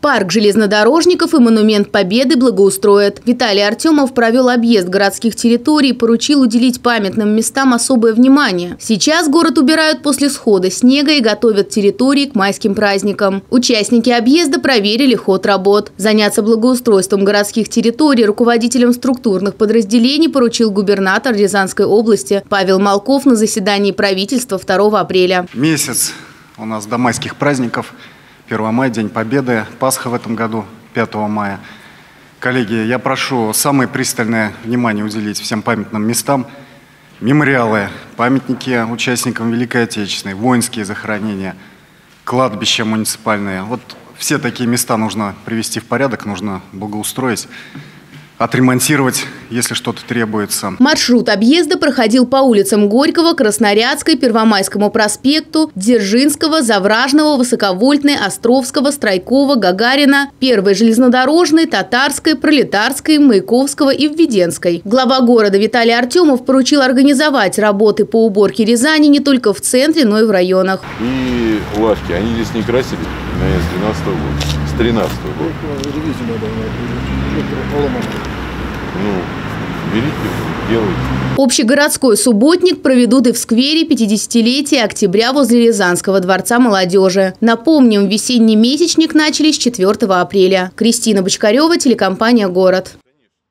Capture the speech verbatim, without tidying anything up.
Парк железнодорожников и монумент Победы благоустроят. Виталий Артемов провел объезд городских территорий и поручил уделить памятным местам особое внимание. Сейчас город убирают после схода снега и готовят территории к майским праздникам. Участники объезда проверили ход работ. Заняться благоустройством городских территорий руководителям структурных подразделений поручил губернатор Рязанской области Павел Малков на заседании правительства второго апреля. Месяц у нас до майских праздников. первое мая, День Победы, Пасха в этом году, пятого мая. Коллеги, я прошу самое пристальное внимание уделить всем памятным местам. Мемориалы, памятники участникам Великой Отечественной, воинские захоронения, кладбища муниципальные. Вот все такие места нужно привести в порядок, нужно благоустроить, отремонтировать, если что-то требуется. Маршрут объезда проходил по улицам Горького, Краснорядской, Первомайскому проспекту, Дзержинского, Завражного, Высоковольтной, Островского, Стройкова, Гагарина, Первой железнодорожной, Татарской, Пролетарской, Маяковского и Введенской. Глава города Виталий Артемов поручил организовать работы по уборке Рязани не только в центре, но и в районах. И лавки, они здесь не красили, наверное, с двенадцатого года, с тринадцатого года. Ну, берите, делайте. Общегородской субботник проведут и в сквере пятидесятилетия октября возле Рязанского дворца молодежи. Напомним, весенний месячник начали с четвёртого апреля. Кристина Бочкарева, телекомпания «Город».